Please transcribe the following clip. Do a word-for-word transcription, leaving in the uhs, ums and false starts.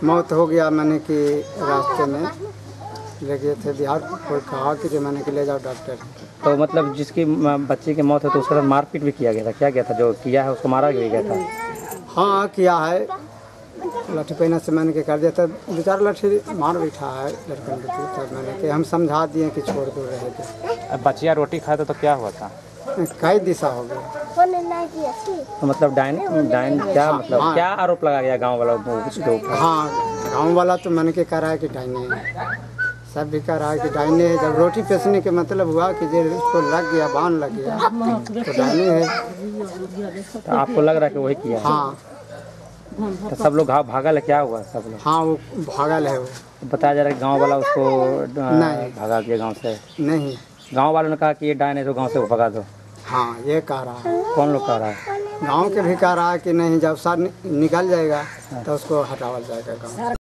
मौत हो गया। मैंने कि रास्ते में ले गए थे बिहार, कोई कहा कि जो मैंने कि ले जाओ डॉक्टर। तो मतलब जिसकी बच्ची की मौत है तो उसके साथ मारपीट भी किया गया था, क्या गया था? जो किया है उसको मारा भी गया था? हाँ किया है, लाठी पहना से मैंने के कर दिया था, दो चार लाठी मार बैठा है लड़कन के। तब मैंने कि हम समझा दिए कि छोड़ दो रहे थे। बच्चियाँ रोटी खाए तो, तो क्या हुआ था? कई दिशा हो गया। तो मतलब डाइन डाइन क्या मतलब हाँ। क्या आरोप लगाया गया गांव वालों को उसके ऊपर? हाँ गाँव वाला तो मैंने के कह रहा है कि डाइने है, सब भी कह रहा है कि डाइने है। जब रोटी पेसने के मतलब हुआ कि जो इसको लग गया, बांध लग गया तो डाइने है। तो आपको लग रहा है कि वही किया है? हाँ। तो सब लोग घाव भागल है, क्या हुआ सब लोग? हाँ वो भागल है वो। तो बताया जा रहा है कि गाँव वाला उसको नहीं। भगा दिया गाँव से? नहीं, गाँव वालों ने कहा कि ये डाइन है तो गाँव से भगा दो। हाँ ये कह रहा है। कौन लोग कह रहा है? गांव के भी कह रहा है कि नहीं, जब सर निकल जाएगा तो उसको हटावा जाएगा गाँव।